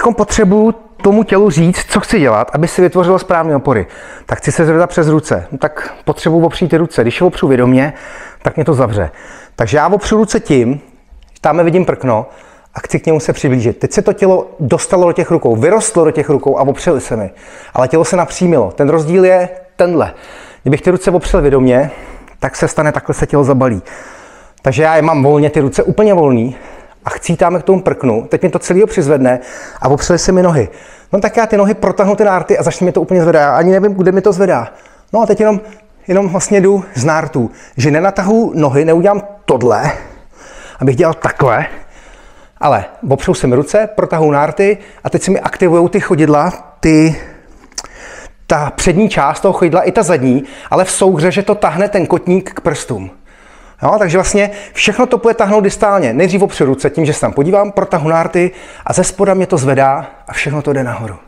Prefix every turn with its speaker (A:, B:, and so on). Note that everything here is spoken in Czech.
A: potřebuju tomu tělu říct, co chci dělat, aby si vytvořilo správné opory. Tak chci se zvedat přes ruce. No, tak potřebuji opřít ty ruce. Když je opřu vědomě, tak mě to zavře. Takže já opřu ruce tím, tam vidím prkno a chci k němu se přiblížit. Teď se to tělo dostalo do těch rukou, vyrostlo do těch rukou a opřeli se mi. Ale tělo se napřímilo. Ten rozdíl je tenhle. Kdybych ty ruce opřel vědomě, tak se stane, takhle se tělo zabalí. Takže já je mám volně, ty ruce úplně volný a chcítáme k tomu prknu. Teď mi to celého přizvedne a opřeli se mi nohy. No tak já ty nohy protáhnu ty nárty a začne mi to úplně zvedat. Já ani nevím, kde mi to zvedá. No a teď jenom vlastně jdu z nártů. Že nenatahu nohy, neudělám tohle, abych dělal takhle, ale opřou se mi ruce, protahu nárty a teď se mi aktivují ty chodidla, ta přední část toho chodidla i ta zadní, ale v souhře, že to tahne ten kotník k prstům. Jo, takže vlastně všechno to bude tahnout distálně. Nejdřív opřu ruce tím, že se tam podívám, protahu nárty a ze spoda mě to zvedá a všechno to jde nahoru.